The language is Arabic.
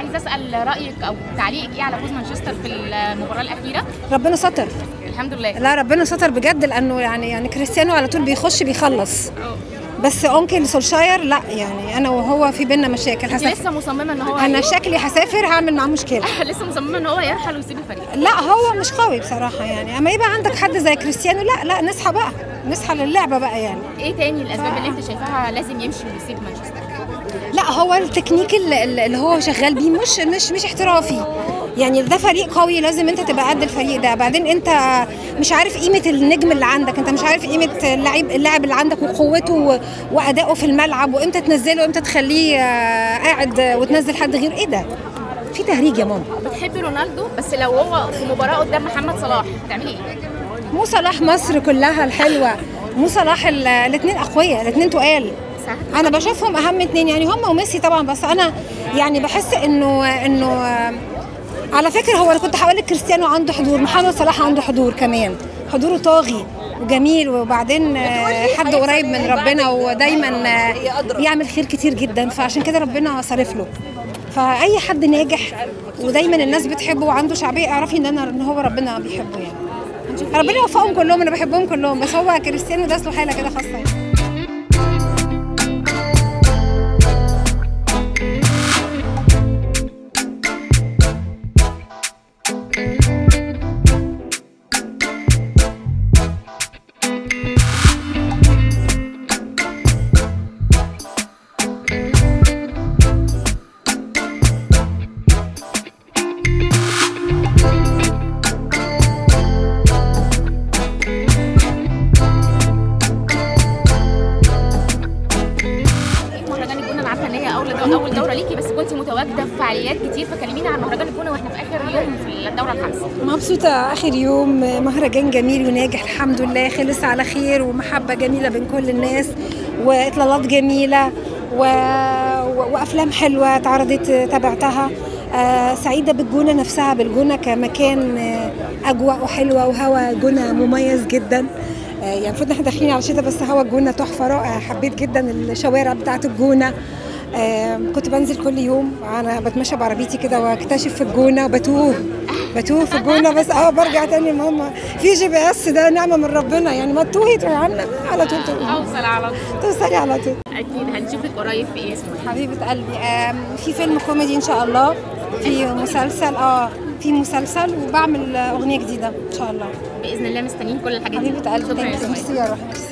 عايزه اسال رايك او تعليقك ايه على فوز مانشستر في المباراه الاخيره؟ ربنا ستر الحمد لله. لا ربنا ستر بجد، لانه يعني كريستيانو على طول بيخش بيخلص. بس اونكل سولشاير لا، يعني انا وهو في بينا مشاكل. لسه مصممه ان هو انا شكلي هسافر هعمل معاه مشكله. لسه مصممه ان هو يرحل ويسيب الفريق؟ لا هو مش قوي بصراحه، يعني اما يبقى عندك حد زي كريستيانو لا نصحى بقى، نصحى للعبه بقى يعني. ايه تاني الاسباب اللي انت شايفاها لازم يمشي ويسيب مانشستر؟ لا هو التكنيك اللي هو شغال بيه مش احترافي، يعني ده فريق قوي لازم انت تبقى قد الفريق ده. بعدين انت مش عارف قيمه النجم اللي عندك، انت مش عارف قيمه اللاعب اللي عندك وقوته وادائه في الملعب، وامتى تنزله وامتى تخليه قاعد وتنزل حد غير. ايه ده؟ في تهريج يا ماما. بتحبي رونالدو، بس لو هو في مباراه قدام محمد صلاح هتعملي ايه؟ مو صلاح مصر كلها الحلوه، مو صلاح الاثنين اقوياء، الاثنين تقال. انا بشوفهم اهم اتنين، يعني هم وميسي طبعا، بس انا يعني بحس انه على فكره هو انا كنت هقول لك كريستيانو عنده حضور، محمد صلاح عنده حضور كمان، حضوره طاغي وجميل، وبعدين حد قريب من ربنا ودايما بيعمل خير كتير جدا، فعشان كده ربنا صارف له. فاي حد ناجح ودايما الناس بتحبه وعنده شعبيه اعرفي ان هو ربنا بيحبه، يعني ربنا يوفقهم كلهم، انا بحبهم كلهم، بس هو كريستيانو ده له حاله كده خاصه يعني. اول دوره ليكي، بس كنتي متواجده في فعاليات كتير، فكلمينا عن مهرجان الجونه واحنا في اخر يوم في الدوره الخامسه. مبسوطه، اخر يوم مهرجان جميل وناجح الحمد لله، خلص على خير ومحبه جميله بين كل الناس واطلالات جميله وافلام حلوه اتعرضت تابعتها. سعيده بالجونه نفسها، بالجونه كمكان اجواء وحلوه وهوا جونه مميز جدا. يعني المفروض احنا داخلين على الشتاء بس هوا الجونه تحفه رائع، حبيت جدا الشوارع بتاعه الجونه. كنت بنزل كل يوم، انا بتمشى بعربيتي كده واكتشف في الجونه وبتوه في الجونه، بس برجع تاني ماما في GPS ده نعمه من ربنا، يعني ما تتوهي تروحي عنا على طول توصلي على طول. اكيد هنشوفك قريب في ايه اسمه حبيبه قلبي. في فيلم كوميدي ان شاء الله، في مسلسل وبعمل اغنيه جديده ان شاء الله باذن الله. مستنيين كل الحاجات دي. حبيبه قلبي، ميرسي يا روحي.